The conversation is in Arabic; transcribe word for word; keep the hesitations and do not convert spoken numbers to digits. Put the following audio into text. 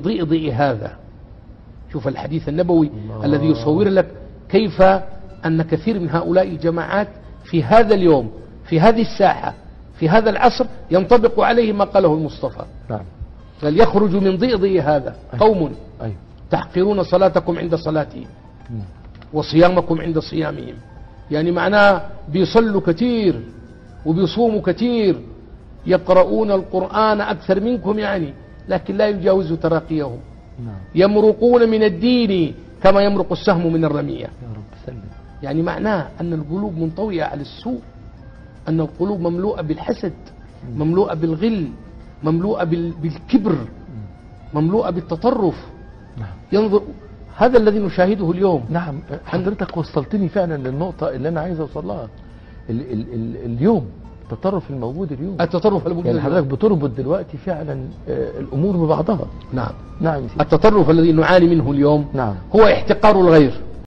ضيء ضيء هذا. شوف الحديث النبوي الله. الذي يصور لك كيف أن كثير من هؤلاء الجماعات في هذا اليوم في هذه الساحة في هذا العصر ينطبق عليه ما قاله المصطفى. نعم. قال يخرج من ضيء ضيء هذا قوم أيوة. تحقرون صلاتكم عند صلاتهم وصيامكم عند صيامهم. يعني معناه بيصلوا كثير وبيصوموا كثير يقرؤون القرآن أكثر منكم يعني، لكن لا يجاوز تراقيهم. نعم. يمرقون من الدين كما يمرق السهم من الرمية. يا رب سلم. يعني معناه أن القلوب منطوية على السوء، أن القلوب مملوءة بالحسد، مملوءة بالغل، مملوءة بالكبر، مملوءة بالتطرف. نعم. ينظر هذا الذي نشاهده اليوم. نعم. حضرتك وصلتني فعلا للنقطة اللي أنا عايز أوصل لها. ال ال ال اليوم التطرف الموجود اليوم، التطرف الموجود يعني اليوم. حضرتك بتربط دلوقتي فعلا آه الأمور ببعضها. نعم. نعم. التطرف الذي نعاني منه اليوم نعم. هو احتقار الغير.